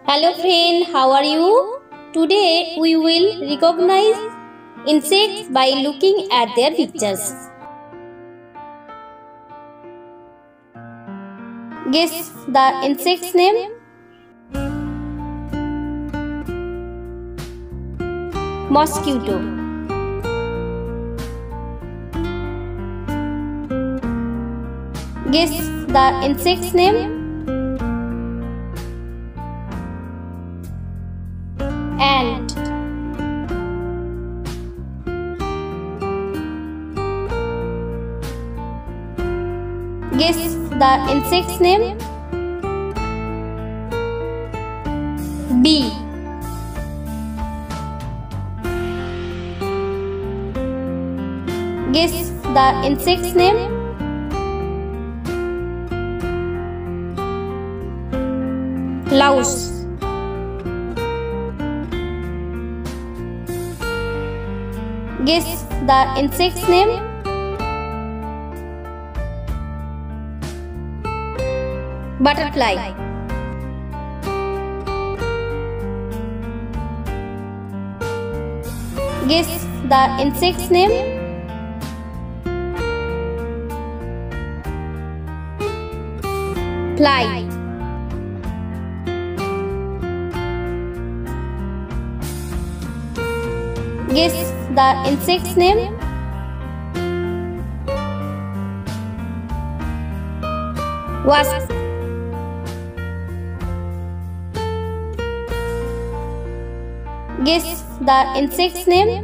Hello friend, how are you? Today we will recognize insects by looking at their pictures. Guess the insect's name? Mosquito. Guess the insect's name? Ant. Guess the insect's name? Bee. Guess the insect's name? Louse. Guess the insect's name? Butterfly. Guess the insect's name? Fly. Guess the insect's name? Wasp. Guess the insect's name?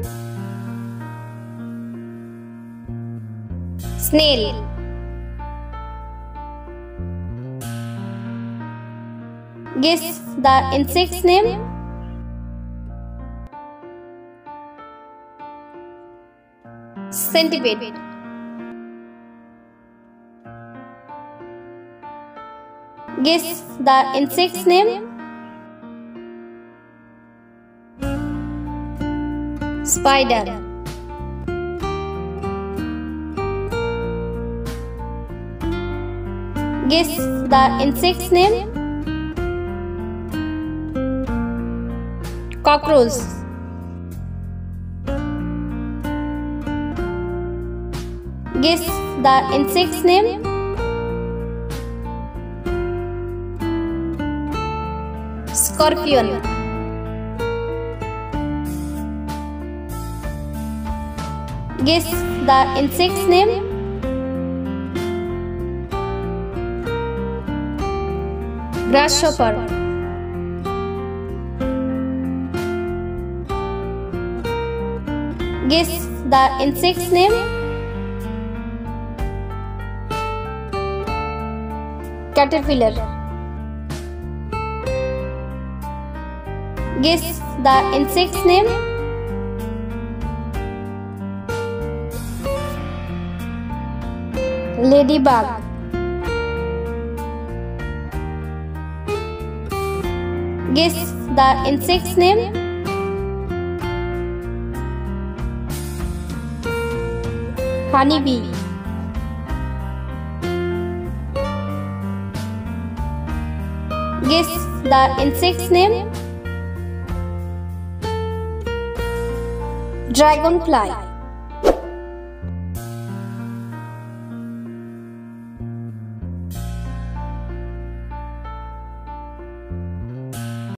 Snail. Guess the insect's name? Centipede. Guess the insect's name? Spider. Guess the insect's name? Cockroach. Guess the insect's name? Scorpion. Guess the insect's name? Grasshopper. Guess the insect's name? Caterpillar. Guess the insect's name? Ladybug. Guess the insect's name? Honeybee. Guess the insect's name? Dragonfly.